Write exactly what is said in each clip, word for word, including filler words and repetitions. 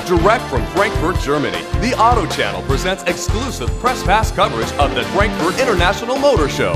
Direct from Frankfurt, Germany, the Auto Channel presents exclusive press pass coverage of the Frankfurt International Motor Show.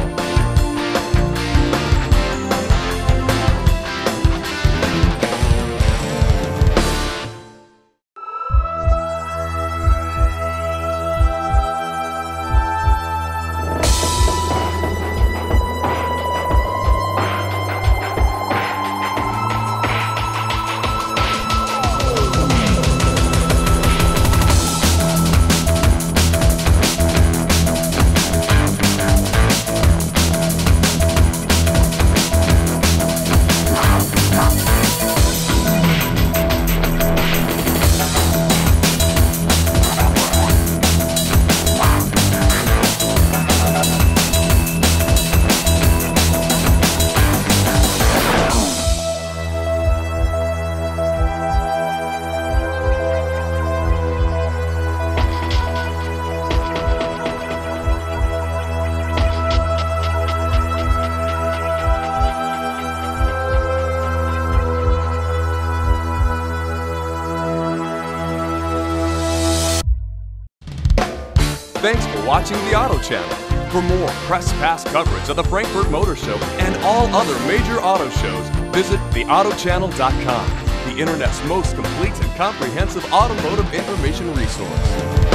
Thanks for watching the Auto Channel. For more press pass coverage of the Frankfurt Motor Show and all other major auto shows, visit the auto channel dot com, the Internet's most complete and comprehensive automotive information resource.